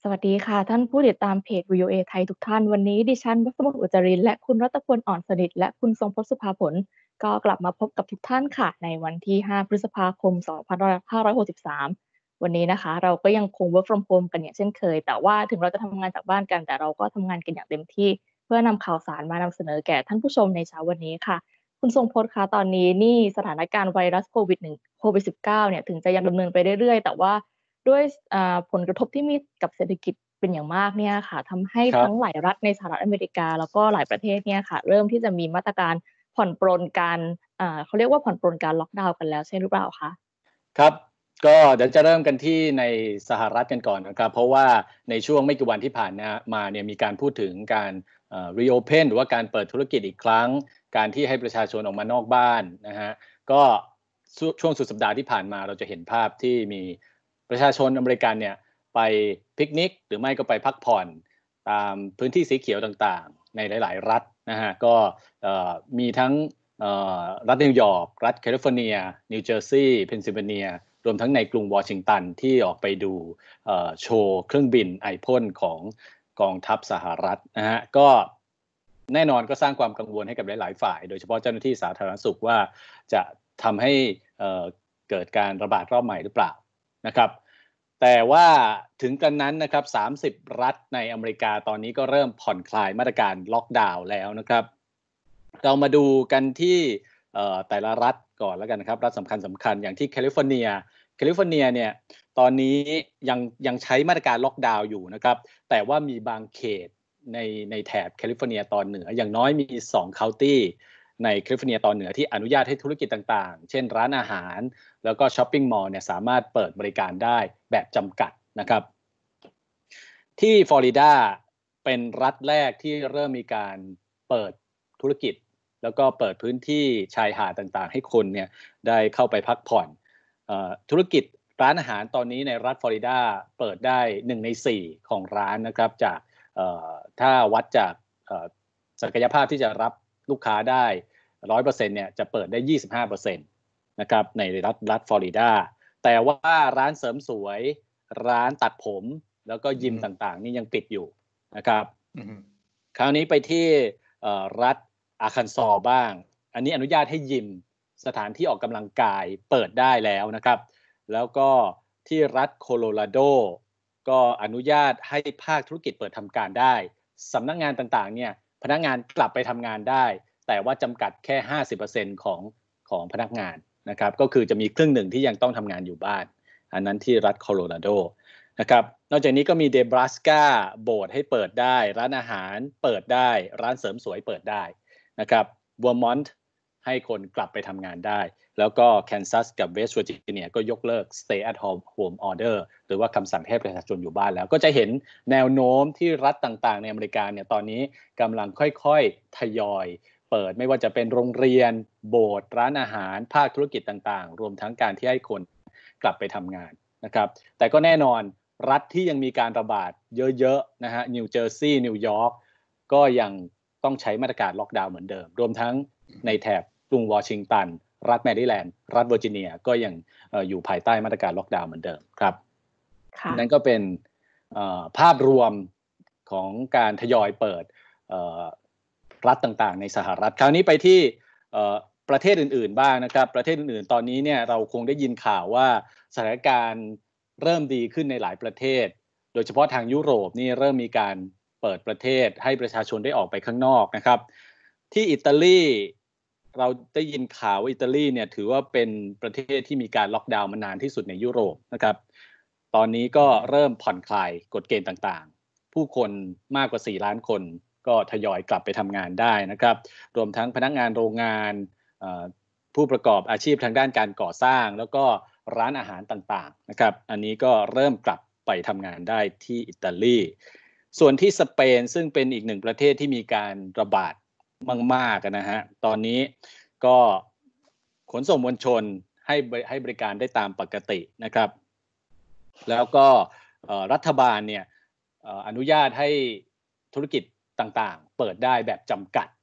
สวัสดีค่ะท่านผู้ติดตามเพจ VOA ไทยทุกท่านวันนี้ดิฉันวัสมนอุจจารินและคุณรัตพลอ่อนสนิทและคุณทรงพจน์สุภาผลก็กลับมาพบกับทุกท่านค่ะในวันที่5พฤษภาคม2563วันนี้นะคะเราก็ยังคง work from home กันอย่างเช่นเคยแต่ว่าถึงเราจะทำงานจากบ้านกันแต่เราก็ทำงานกันอย่างเต็มที่เพื่อนำข่าวสารมานำเสนอแก่ท่านผู้ชมในเช้าวันนี้ค่ะคุณทรงพจน์คะตอนนี้นี่สถานการณ์ไวรัสโควิด -19 เนี่ยถึงจะยังดำเนินไปเรื่อยๆแต่ว่า ด้วยผลกระทบที่มีกับเศรษฐกิจเป็นอย่างมากเนี่ยค่ะทำให้ครับทั้งหลายรัฐในสหรัฐอเมริกาแล้วก็หลายประเทศเนี่ยค่ะเริ่มที่จะมีมาตรการผ่อนปรนการเขาเรียกว่าผ่อนปรนการล็อกดาวน์กันแล้วใช่หรือเปล่าคะครับก็เดี๋ยวจะเริ่มกันที่ในสหรัฐกันก่อนนะครับเพราะว่าในช่วงไม่กี่วันที่ผ่านมาเนี่ยมีการพูดถึงการreopen หรือว่าการเปิดธุรกิจอีกครั้งการที่ให้ประชาชนออกมานอกบ้านนะฮะก็ช่วงสุดสัปดาห์ที่ผ่านมาเราจะเห็นภาพที่มีประชาชนอเมริกันเนี่ยไปปิกนิกหรือไม่ก็ไปพักผ่อนตามพื้นที่สีเขียวต่างๆในหลายๆรัฐนะฮะก็มีทั้ง รัฐนิวยอร์กรัฐแคลิฟอร์เนียนิวเจอร์ซีย์เพนซิลเวเนียรวมทั้งในกรุงวอชิงตันที่ออกไปดูโชว์เครื่องบินไอพ่นของกองทัพสหรัฐนะฮะก็แน่นอนก็สร้างความกังวลให้กับหลายๆฝ่ายโดยเฉพาะเจ้าหน้าที่สาธารณสุขว่าจะทำให้เกิดการระบาดรอบใหม่หรือเปล่านะครับแต่ว่าถึงกันนั้นนะครับ30รัฐในอเมริกาตอนนี้ก็เริ่มผ่อนคลายมาตรการล็อกดาวน์แล้วนะครับเรามาดูกันที่แต่ละรัฐก่อนแล้วกันนะครับรัฐสำคัญอย่างที่แคลิฟอร์เนียเนี่ยตอนนี้ยังใช้มาตรการล็อกดาวน์อยู่นะครับแต่ว่ามีบางเขตในแถบแคลิฟอร์เนียตอนเหนืออย่างน้อยมี2 county ในแคลิฟอร์เนียตอนเหนือที่อนุญาตให้ธุรกิจต่างๆเช่นร้านอาหารแล้วก็ช้อปปิ้งมอลล์เนี่ยสามารถเปิดบริการได้แบบจำกัดนะครับที่ฟลอริดาเป็นรัฐแรกที่เริ่มมีการเปิดธุรกิจ แล้วก็เปิดพื้นที่ชายหาดต่างๆให้คนเนี่ยได้เข้าไปพักผ่อนธุรกิจร้านอาหารตอนนี้ในรัฐฟลอริดาเปิดได้1ใน4ของร้านนะครับจากถ้าวัดจากศักยภาพที่จะรับลูกค้าได้100%เนี่ยจะเปิดได้25%นะครับในรัฐฟลอริดาแต่ว่าร้านเสริมสวยร้านตัดผมแล้วก็ยิมต่างๆนี่ยังปิดอยู่นะครับคราวนี้ไปที่รัฐอาคันซอบ้างอันนี้อนุญาตให้ยิมสถานที่ออกกำลังกายเปิดได้แล้วนะครับแล้วก็ที่รัฐโคโลราโดก็อนุญาตให้ภาคธุรกิจเปิดทำการได้สำนักงานต่างๆเนี่ยพนักงานกลับไปทำงานได้แต่ว่าจำกัดแค่ 50% ของพนักงานนะครับก็คือจะมีครึ่งหนึ่งที่ยังต้องทำงานอยู่บ้านอันนั้นที่รัฐโคโลราโดนะครับนอกจากนี้ก็มีเดบราสกาโบสถ์ให้เปิดได้ร้านอาหารเปิดได้ร้านเสริมสวยเปิดได้นะครับเวอร์มอนต์ให้คนกลับไปทำงานได้แล้วก็แคนซัสกับเวสต์เวอร์จิเนียก็ยกเลิก stay at home order หรือว่าคำสั่งให้ประชาชนอยู่บ้านแล้วก็จะเห็นแนวโน้มที่รัฐต่างๆในอเมริกาเนี่ยตอนนี้กำลังค่อยๆทยอยเปิดไม่ว่าจะเป็นโรงเรียนโบสถ์ร้านอาหารภาคธุรกิจต่างๆรวมทั้งการที่ให้คนกลับไปทำงานนะครับแต่ก็แน่นอนรัฐที่ยังมีการระบาดเยอะๆนะฮะนิวเจอร์ซีย์นิวยอร์กก็ยังต้องใช้มาตรการล็อกดาวน์เหมือนเดิมรวมทั้งในแถบกรุงวอชิงตันรัฐแมริแลนด์รัฐเวอร์จิเนียก็ยังอยู่ภายใต้มาตรการล็อกดาวน์เหมือนเดิมครับนั่นก็เป็นภาพรวมของการทยอยเปิดรัฐต่างๆในสหรัฐคราวนี้ไปที่ประเทศอื่นๆบ้างนะครับประเทศอื่นๆตอนนี้เนี่ยเราคงได้ยินข่าวว่าสถานการณ์เริ่มดีขึ้นในหลายประเทศโดยเฉพาะทางยุโรปนี่เริ่มมีการเปิดประเทศให้ประชาชนได้ออกไปข้างนอกนะครับที่อิตาลีเราได้ยินข่าวว่าอิตาลีเนี่ยถือว่าเป็นประเทศที่มีการล็อกดาวน์มานานที่สุดในยุโรปนะครับตอนนี้ก็เริ่มผ่อนคลายกฎเกณฑ์ต่างๆผู้คนมากกว่า4 ล้านคนก็ทยอยกลับไปทำงานได้นะครับรวมทั้งพนักงานโรงงานผู้ประกอบอาชีพทางด้านการก่อสร้างแล้วก็ร้านอาหารต่างๆนะครับอันนี้ก็เริ่มกลับไปทำงานได้ที่อิตาลีส่วนที่สเปนซึ่งเป็นอีกหนึ่งประเทศที่มีการระบาดมากๆนะฮะตอนนี้ก็ขนส่งมวลชนให้บริการได้ตามปกตินะครับแล้วก็รัฐบาลเนี่ยอนุญาตให้ธุรกิจต่างๆเปิดได้แบบจำกัด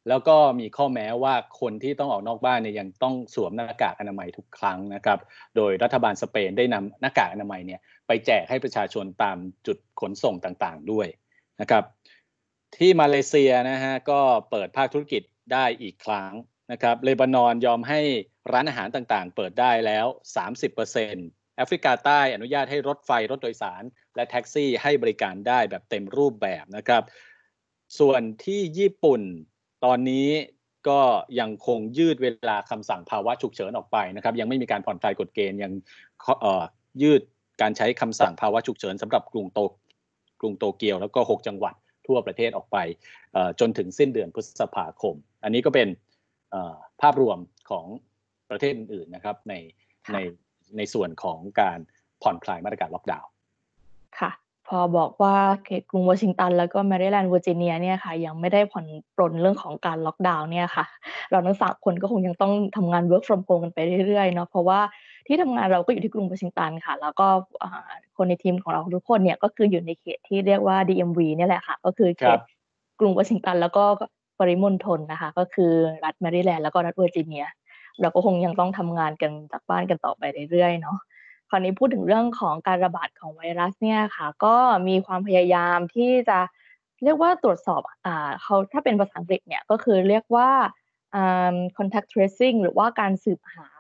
แล้วก็มีข้อแม้ว่าคนที่ต้องออกนอกบ้านเนี่ยยังต้องสวมหน้ากากอนามัยทุกครั้งนะครับโดยรัฐบาลสเปนได้นำหน้ากากอนามัยเนี่ยไปแจกให้ประชาชนตามจุดขนส่งต่างๆด้วยนะครับที่มาเลเซียนะฮะก็เปิดภาคธุรกิจได้อีกครั้งนะครับเลบานอนยอมให้ร้านอาหารต่างๆเปิดได้แล้ว 30%แอฟริกาใต้อนุญาตให้รถไฟรถโดยสารและแท็กซี่ให้บริการได้แบบเต็มรูปแบบนะครับส่วนที่ญี่ปุ่นตอนนี้ก็ยังคงยืดเวลาคำสั่งภาวะฉุกเฉินออกไปนะครับยังไม่มีการผ่อนคลายกฎเกณฑ์ยังยืดการใช้คำสั่งภาวะฉุกเฉินสำหรับกรุงโตเกียวแล้วก็6จังหวัดทั่วประเทศออกไปจนถึงสิ้นเดือนพฤษภาคมอันนี้ก็เป็นภาพรวมของประเทศอื่นๆนะครับในส่วนของการผ่อนคลายมาตรการล็อกดาวน์ค่ะพอบอกว่าเขตกรุงวอชิงตันแล้วก็แมริแลนด์เวอร์จิเนียเนี่ยค่ะยังไม่ได้ผ่อนปรนเรื่องของการล็อกดาวน์เนี่ยค่ะเราทั้ง3คนก็คงยังต้องทำงาน work from home กันไปเรื่อยๆเนาะเพราะว่าที่ทำงานเราก็อยู่ที่กรุงวอชิงตันค่ะแล้วก็คนในทีมของเราทุกคนเนี่ยก็คืออยู่ในเขตที่เรียกว่า DMV เนี่ยแหละค่ะก็คือเขตกรุงวอชิงตันแล้วก็ปริมณฑลนะคะก็คือรัฐแมริแลนด์แล้วก็รัฐเวอร์จิเนียเราก็คงยังต้องทำงานกันจากบ้านกันต่อไปเรื่อยๆเนาะคราวนี้พูดถึงเรื่องของการระบาดของไวรัสเนี่ยค่ะก็มีความพยายามที่จะเรียกว่าตรวจสอบเขาถ้าเป็นภาษาอังกฤษเนี่ยก็คือเรียกว่าcontact tracing หรือว่าการสืบหา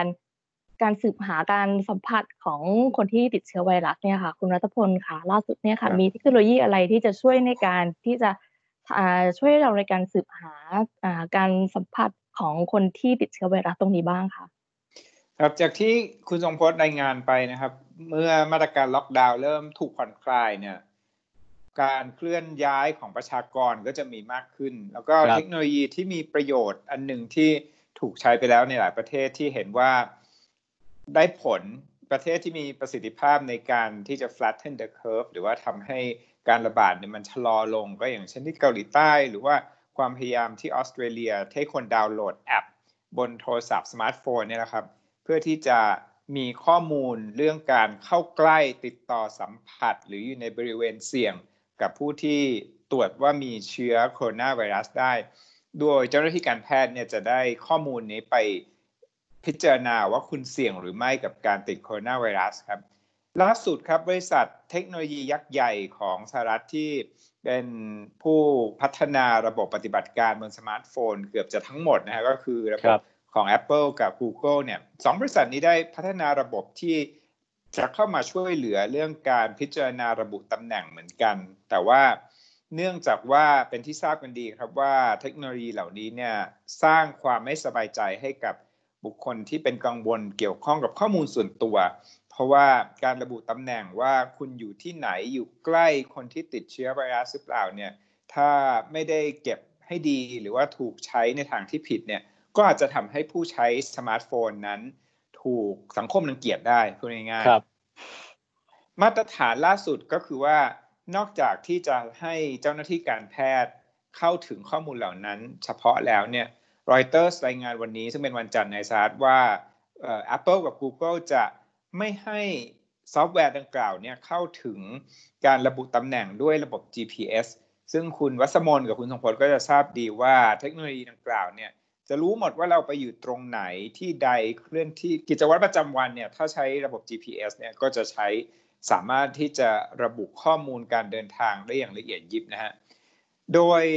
การสัมผัสของคนที่ติดเชื้อไวรัสเนี่ยค่ะคุณรัตพลค่ะล่าสุดเนี่ยค่ะมีเทคโนโลยีอะไรที่จะช่วยในการที่จะช่วยเราในการสืบหาการสัมผัสของคนที่ติดเชื้อไวรัสตรงนี้บ้างคะครับจากที่คุณทรงพจน์รายงานไปนะครับเมื่อมาตรการล็อกดาวน์เริ่มถูกผ่อนคลายเนี่ยการเคลื่อนย้ายของประชากรก็จะมีมากขึ้นแล้วก็เทคโนโลยีที่มีประโยชน์อันหนึ่งที่ถูกใช้ไปแล้วในหลายประเทศที่เห็นว่าได้ผลประเทศที่มีประสิทธิภาพในการที่จะ flatten the curve หรือว่าทำให้การระบาดเนี่ยมันชะลอลงก็อย่างเช่นที่เกาหลีใต้หรือว่าความพยายามที่ออสเตรเลียให้คนดาวน์โหลดแอปบนโทรศัพท์สมาร์ทโฟนเนี่ยนะครับเพื่อที่จะมีข้อมูลเรื่องการเข้าใกล้ติดต่อสัมผัสหรืออยู่ในบริเวณเสี่ยงกับผู้ที่ตรวจว่ามีเชื้อโคโรนาไวรัสได้โดยเจ้าหน้าที่การแพทย์เนี่ยจะได้ข้อมูลนี้ไปพิจารณาว่าคุณเสี่ยงหรือไม่กับการติดโคโรนาไวรัสครับล่าสุดครับบริษัทเทคโนโลยียักษ์ใหญ่ของสหรัฐที่เป็นผู้พัฒนาระบบปฏิบัติการบนสมาร์ทโฟนเกือบจะทั้งหมดนะฮะก็คือระบบของ Apple กับ Google เนี่ย2บริษัทนี้ได้พัฒนาระบบที่จะเข้ามาช่วยเหลือเรื่องการพิจารณาระบุตำแหน่งเหมือนกันแต่ว่าเนื่องจากว่าเป็นที่ทราบกันดีครับว่าเทคโนโลยีเหล่านี้เนี่ยสร้างความไม่สบายใจให้กับบุคคลที่เป็นกังวลเกี่ยวข้องกับข้อมูลส่วนตัวเพราะว่าการระบุตำแหน่งว่าคุณอยู่ที่ไหนอยู่ใกล้คนที่ติดเชื้อไวรัสหรือเปล่าเนี่ยถ้าไม่ได้เก็บให้ดีหรือว่าถูกใช้ในทางที่ผิดเนี่ยก็อาจจะทำให้ผู้ใช้สมาร์ทโฟนนั้นถูกสังคมรังเกียจได้พูดง่ายๆมาตรฐานล่าสุดก็คือว่านอกจากที่จะให้เจ้าหน้าที่การแพทย์เข้าถึงข้อมูลเหล่านั้นเฉพาะแล้วเนี่ยรอยเตอร์สรายงานวันนี้ซึ่งเป็นวันจันทร์ในสหรัฐว่าApple กับ Google จะไม่ให้ซอฟต์แวร์ดังกล่าวเนี่ยเข้าถึงการระบุตำแหน่งด้วยระบบ GPS ซึ่งคุณวัสมนกับคุณทรงพลก็จะทราบดีว่าเทคโนโลยีดังกล่าวเนี่ยจะรู้หมดว่าเราไปอยู่ตรงไหนที่ใดเคลื่อนที่กิจวัตรประจำวันเนี่ยถ้าใช้ระบบ GPS เนี่ยก็จะใช้สามารถที่จะระบุข้อมูลการเดินทางได้อย่างละเอียดยิบนะฮะโดย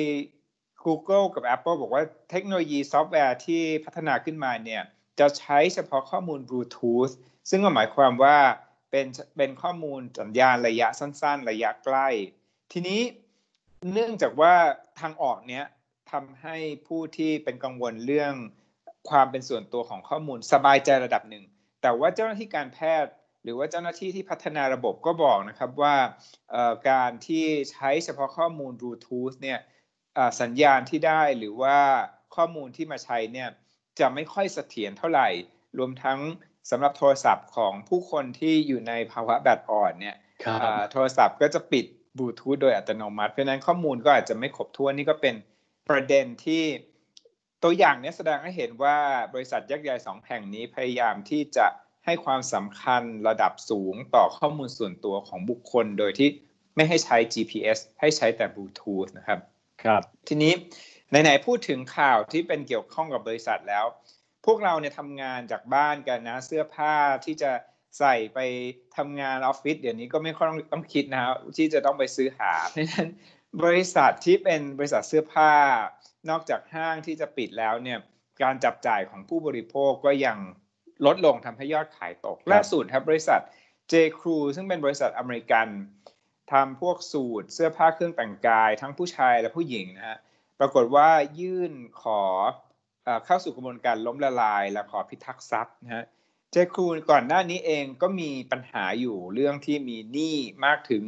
Google กับ Apple บอกว่าเทคโนโลยีซอฟต์แวร์ที่พัฒนาขึ้นมาเนี่ยจะใช้เฉพาะข้อมูล Bluetooth ซึ่งก็หมายความว่าเป็นข้อมูลสัญญาณระยะสั้นๆระยะใกล้ทีนี้เนื่องจากว่าทางออกเนี้ยทำให้ผู้ที่เป็นกังวลเรื่องความเป็นส่วนตัวของข้อมูลสบายใจระดับหนึ่งแต่ว่าเจ้าหน้าที่การแพทย์หรือว่าเจ้าหน้าที่ที่พัฒนาระบบก็บอกนะครับว่าการที่ใช้เฉพาะข้อมูล Bluetooth เนี่ยสัญญาณที่ได้หรือว่าข้อมูลที่มาใช้เนี่ยจะไม่ค่อยเสถียรเท่าไหร่รวมทั้งสำหรับโทรศัพท์ของผู้คนที่อยู่ในภาวะแบตอ่อนเนี่ยโทรศัพท์ก็จะปิดบลูทูธโดยอัตโนมัติเพราะฉะนั้นข้อมูลก็อาจจะไม่ครบถ้วนนี่ก็เป็นประเด็นที่ตัวอย่างนี้แสดงให้เห็นว่าบริษัทยักษ์ใหญ่2แห่งนี้พยายามที่จะให้ความสำคัญระดับสูงต่อข้อมูลส่วนตัวของบุคคลโดยที่ไม่ให้ใช้ GPS ให้ใช้แต่บลูทูธนะครับทีนี้ไหนๆพูดถึงข่าวที่เป็นเกี่ยวข้องกับบริษัทแล้วพวกเราเนี่ยทำงานจากบ้านกันนะเสื้อผ้าที่จะใส่ไปทำงานออฟฟิศเดี๋ยวนี้ก็ไม่ค่อยต้องคิดนะครับที่จะต้องไปซื้อหาเพราะฉะนั้นบริษัทที่เป็นบริษัทเสื้อผ้านอกจากห้างที่จะปิดแล้วเนี่ยการจับจ่ายของผู้บริโภคก็ยังลดลงทำให้ยอดขายตกล่าสุดครับบริษัท J. Crew ซึ่งเป็นบริษัทอเมริกันทำพวกสูทเสื้อผ้าเครื่องแต่งกายทั้งผู้ชายและผู้หญิงนะฮะปรากฏว่ายื่นขอเข้าสู่กระบวนการล้มละลายและขอพิทักษ์ทรัพย์นะฮะเจครูก่อนหน้านี้เองก็มีปัญหาอยู่เรื่องที่มีหนี้มากถึง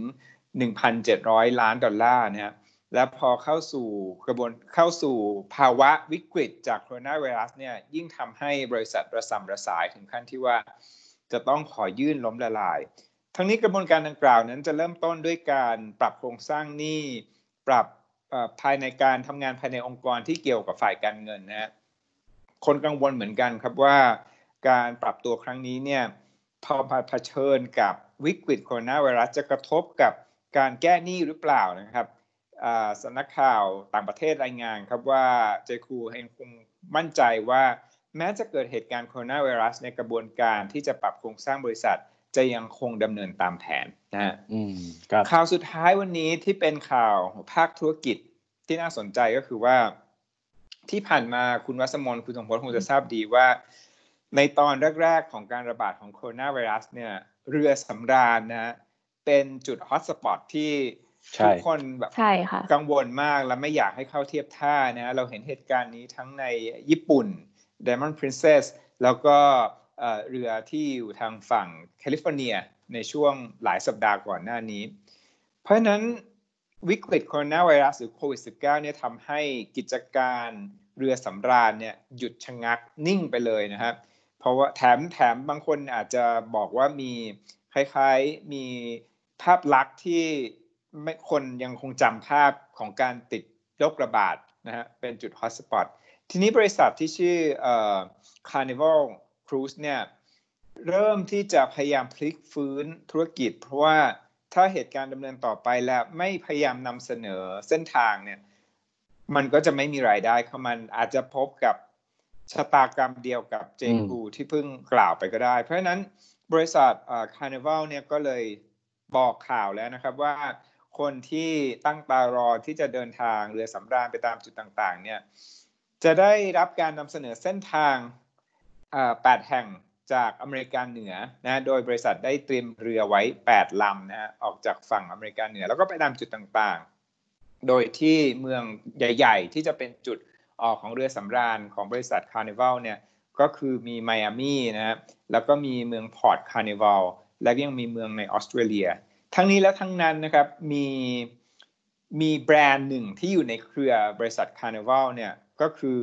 1,700 ล้านดอลลาร์นะฮะและพอเข้าสู่ภาวะวิกฤตจากโคโรนาไวรัสเนี่ยยิ่งทำให้บริษัทระส่ำระสายถึงขั้นที่ว่าจะต้องขอยื่นล้มละลายทั้งนี้กระบวนการดังกล่าวนั้นจะเริ่มต้นด้วยการปรับโครงสร้างหนี้ปรับภายในการทำงานภายในองค์กรที่เกี่ยวกับฝ่ายการเงินนะฮะคนกังวลเหมือนกันครับว่าการปรับตัวครั้งนี้เนี่ยพอเผชิญกับวิกฤตโคโรนาไวรัสจะกระทบกับการแก้หนี้หรือเปล่านะครับสำนักข่าวต่างประเทศรายงานครับว่าเจคูเองคงมั่นใจว่าแม้จะเกิดเหตุการณ์โคโรนาไวรัสในกระบวนการที่จะปรับโครงสร้างบริษัทจะยังคงดำเนินตามแผนนะฮะข่าวสุดท้ายวันนี้ที่เป็นข่าวภาคธุรกิจที่น่าสนใจก็คือว่าที่ผ่านมาคุณวัสมนคุณสมพลคงจะทราบดีว่าในตอนแรกๆของการระบาดของโคโรนาไวรัสเนี่ยเรือสำราญนะเป็นจุดฮอตสปอตที่ทุกคนแบบกังวลมากและไม่อยากให้เข้าเทียบท่านะเราเห็นเหตุการณ์นี้ทั้งในญี่ปุ่น Diamond Princess แล้วก็เรือที่อยู่ทางฝั่งแคลิฟอร์เนียในช่วงหลายสัปดาห์ก่อนหน้านี้เพราะฉะนั้นวิกฤตโคโรนาไวรัสหรือโควิด -19 เนี่ยทำให้กิจการเรือสำราญเนี่ยหยุดชะงักนิ่งไปเลยนะครับเพราะว่าแถมบางคนอาจจะบอกว่ามีคล้ายๆมีภาพลักษณ์ที่คนยังคงจำภาพของการติดโรคระบาดนะฮะเป็นจุดฮอตสปอตทีนี้บริษัทที่ชื่อCarnival Cruise เนี่ยเริ่มที่จะพยายามพลิกฟื้นธุรกิจเพราะว่าถ้าเหตุการณ์ดำเนินต่อไปแล้วไม่พยายามนำเสนอเส้นทางเนี่ยมันก็จะไม่มีรายได้เข้ามาอาจจะพบกับชะตากรรมเดียวกับเจคูที่เพิ่งกล่าวไปก็ได้เพราะฉะนั้นบริษัทCarnival เนี่ยก็เลยบอกข่าวแล้วนะครับว่าคนที่ตั้งตารอที่จะเดินทางเรือสำราญไปตามจุดต่างๆเนี่ยจะได้รับการนำเสนอเส้นทาง8 แห่งจากอเมริกาเหนือนะโดยบริษัทได้เตรียมเรือไว้8 ลำนะฮะออกจากฝั่งอเมริกาเหนือแล้วก็ไปตามจุดต่างๆโดยที่เมืองใหญ่ๆที่จะเป็นจุดออกของเรือสำราญของบริษัท Carnival เนี่ยก็คือมีไมอามี่นะฮะแล้วก็มีเมืองพอร์ต Carnival และยังมีเมืองในออสเตรเลียทั้งนี้และทั้งนั้นนะครับมีแบรนด์หนึ่งที่อยู่ในเครือบริษัท Carnival เนี่ยก็คือ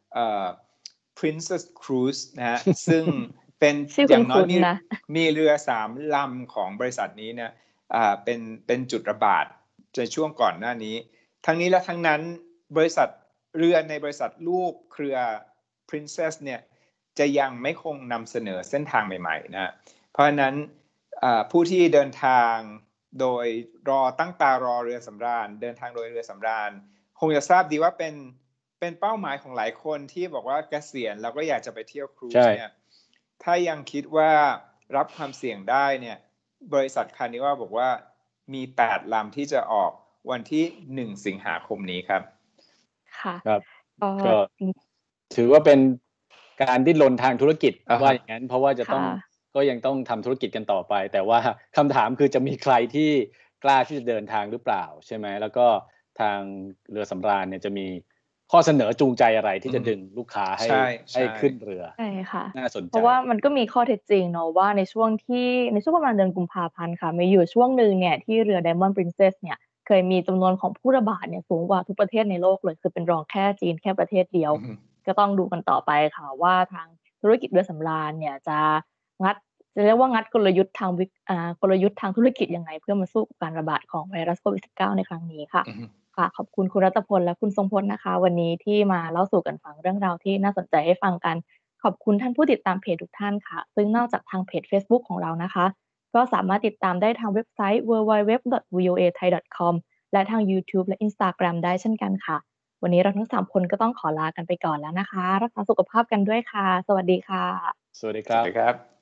Princess Cruise นะฮะ ซึ่งเป็นอย่างน้อยมีเรือ3 ลำของบริษัทนี้เนี่ยเป็นจุดระบาดในช่วงก่อนหน้านี้ทั้งนี้และทั้งนั้นบริษัทเรือในบริษัทลูกเครือ Princess เนี่ยจะยังไม่คงนำเสนอเส้นทางใหม่ๆนะเพราะฉะนั้นผู้ที่เดินทางโดยตั้งตารอเรือสำราญเดินทางโดยเรือสำราญคงจะทราบดีว่าเป็นเป้าหมายของหลายคนที่บอกว่าเกษียณแล้วก็อยากจะไปเที่ยวครูซเนี่ยถ้ายังคิดว่ารับความเสี่ยงได้เนี่ยบริษัทCarnivalบอกว่ามี8 ลำที่จะออกวันที่1 สิงหาคมนี้ครับค่ะครับก็ถือว่าเป็นการดิ้นรนทางธุรกิจว่าอย่างนั้นเพราะว่าก็ยังต้องทำธุรกิจกันต่อไปแต่ว่าคำถามคือจะมีใครที่กล้าที่จะเดินทางหรือเปล่าใช่ไหมแล้วก็ทางเรือสำราญเนี่ยจะมีข้อเสนอจูงใจอะไรที่จะดึงลูกค้าให้ขึ้นเรือใช่ค่ะน่าสนใจเพราะว่ามันก็มีข้อเท็จจริงเนาะว่าในช่วงประมาณเดือนกุมภาพันธ์ค่ะมีอยู่ช่วงนึงเนี่ยที่เรือ Diamond Princess เนี่ยเคยมีจำนวนของผู้ระบาดเนี่ยสูงกว่าทุกประเทศในโลกเลยคือเป็นรองแค่จีนแค่ประเทศเดียวก็ต้องดูกันต่อไปค่ะว่าทางธุรกิจเรือสำราญเนี่ยจะเรียกว่างัดกลยุทธ์ทางธุรกิจยังไงเพื่อมาสู้กับการระบาดของไวรัสโควิด -19 ในครั้งนี้ค่ะค่ะขอบคุณคุณรัตพลและคุณทรงพลนะคะวันนี้ที่มาเล่าสู่กันฟังเรื่องราวที่น่าสนใจให้ฟังกันขอบคุณท่านผู้ติดตามเพจทุกท่านค่ะซึ่งนอกจากทางเพจ Facebook ของเรานะคะก็สามารถติดตามได้ทางเว็บไซต์ www.voathai.com และทาง YouTube และ Instagram ได้เช่นกันค่ะวันนี้เราทั้ง3คนก็ต้องขอลากันไปก่อนแล้วนะคะรักษาสุขภาพกันด้วยค่ะสวัสดีค่ะสวัสดีคสรัวัสบดีครับ